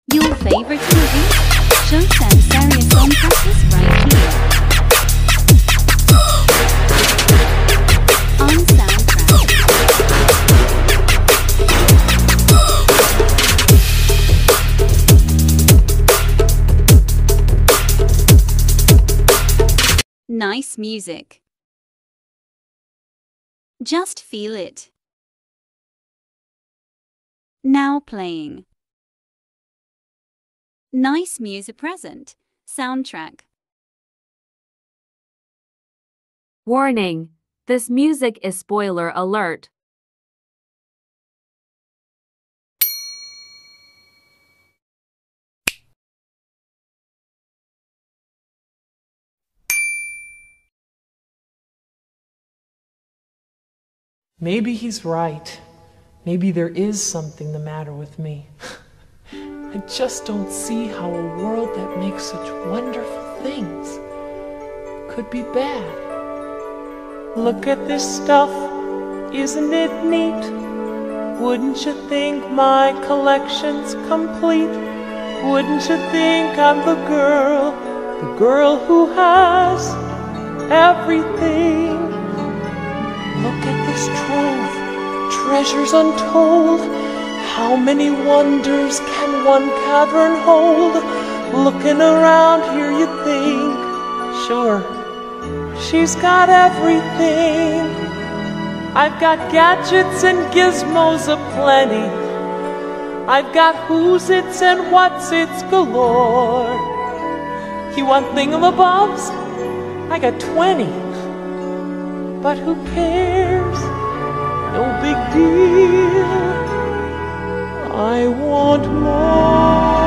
Your favorite movie? Showtime Serious Song Practice right here. On Soundtrack. Nice music. Just feel it. Now playing. Nice music present. Soundtrack. Warning: this music is spoiler alert. Maybe he's right. Maybe there is something the matter with me. I just don't see how a world that makes such wonderful things could be bad. Look at this stuff, isn't it neat? Wouldn't you think my collection's complete? Wouldn't you think I'm the girl who has everything? Look at this trove, treasures untold. How many wonders can one cavern hold? Looking around here you think, sure, she's got everything. I've got gadgets and gizmos aplenty. I've got who's its and what's its galore. You want thingamabobs? I got 20. But who cares? No big deal. I want more.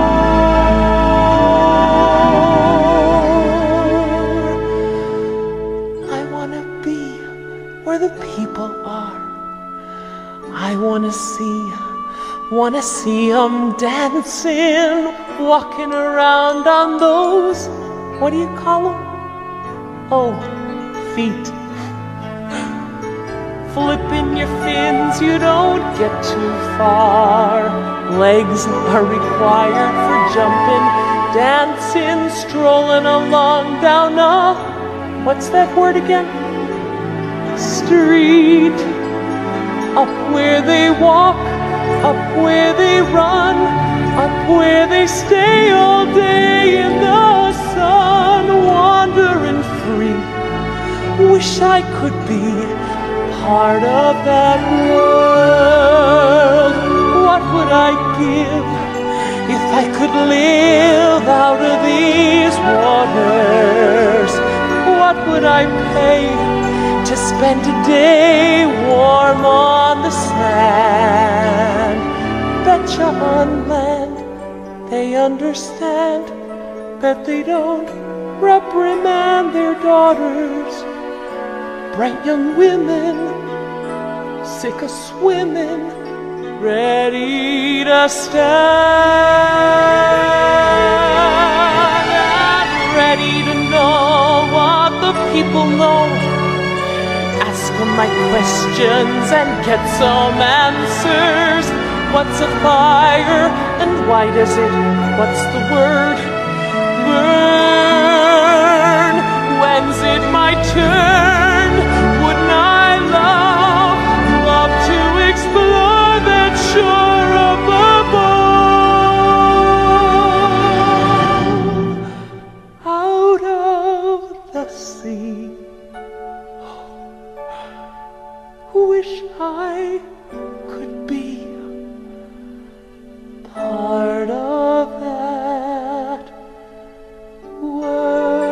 I want to be where the people are. I want to see 'em dancing, walking around on those, what do you call 'em? Oh, feet. Flipping your fins, you don't get too far. Legs are required for jumping, dancing, strolling along down a, what's that word again? Street. Up where they walk, up where they run, up where they stay all day in the sun, wandering free. Wish I could be part of that world. What would I give if I could live out of these waters? What would I pay to spend a day warm on the sand? Betcha on land they understand. Bet they don't reprimand their daughters. Bright young women, sick of swimming, ready to stand, and ready to know what the people know. Ask them my questions and get some answers. What's a fire and why does it, what's the word, burn? When's it my turn? Wouldn't I love to explore that shore up above, out of the sea. Wish I could be part of that world.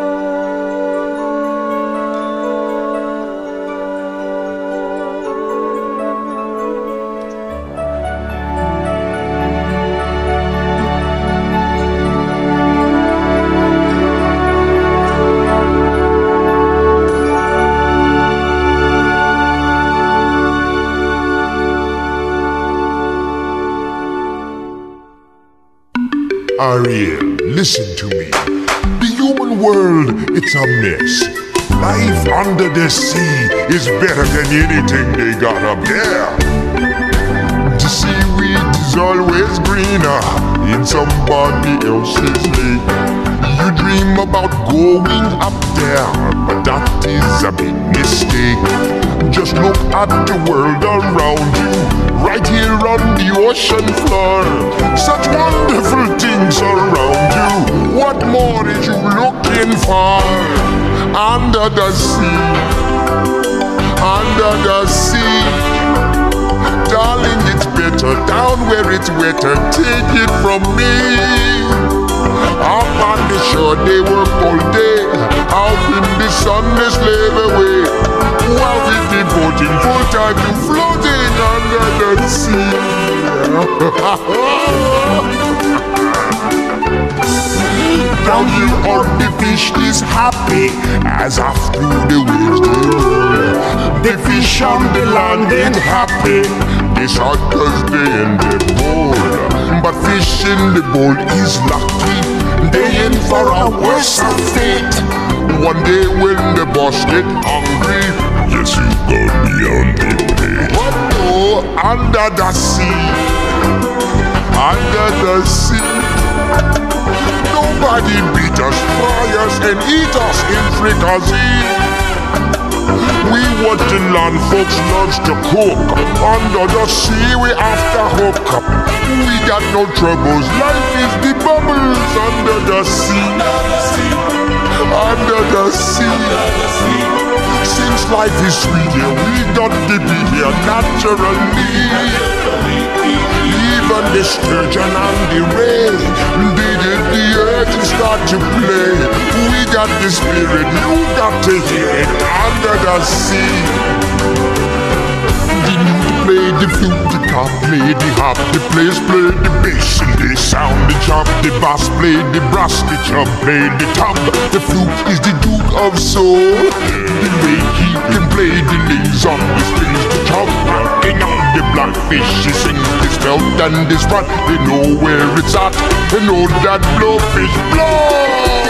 Ariel, listen to me. The human world, it's a mess. Life under the sea is better than anything they got up there. The seaweed is always greener in somebody else's lake. You dream about going up there, but that is a big mistake. Just look at the world around you, right here on the ocean floor. Such wonderful things around you. What more is you looking for? Under the sea, under the sea. Darling, it's better down where it's wetter. Take it from me. Up on the shore they work all day, out in the sun they slave away, while we devoting full time to floating under the sea. Down here on the fish is happy, as off through the waves they roll. The fish on the land ain't happy, they shot 'cause they in the bowl. But fish in the bowl is lucky, they in for a worse fate. One day when the boss get hungry, yes, you got me on the plate. But no, under the sea, under the sea, nobody beat us, fry us, and eat us in fricassee. We what the land folks loves to cook. Under the sea we after hook up. We got no troubles, life is the bubbles under the sea. Under the sea. Since life is sweet here, we got to be here naturally. Even the sturgeon and the ray, the earth start to play. We got the spirit, you got to hear it under the sea. The lute play the flute, the top play the harp, the players play the bass and the sound, the chop, the bass play the brass, the chub play the top. The flute is the Duke of Soul. The way he can play the names on the strings, the chop working on the blackfish. He sings this belt and this rod. They know where it's at. They know that blowfish blow.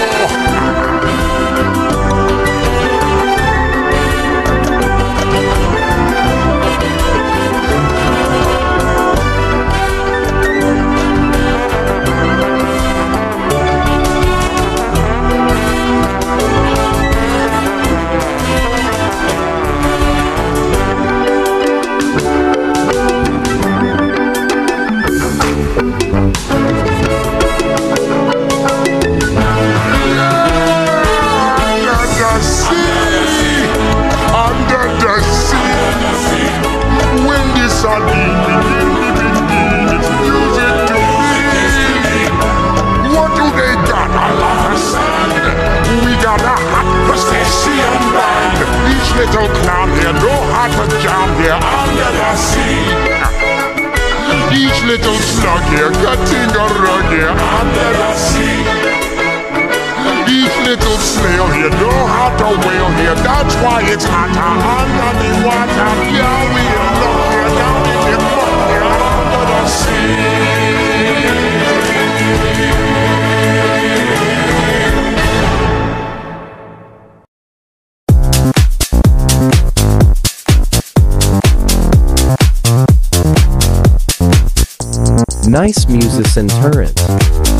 Little clown here, know how to jam here under the sea. Each little slug here, cutting a rug here under the sea. Each little snail here, know how to whale here. That's why it's hotter under the water. Yeah, we love here, down in the mud here under the sea. Nice musician turret.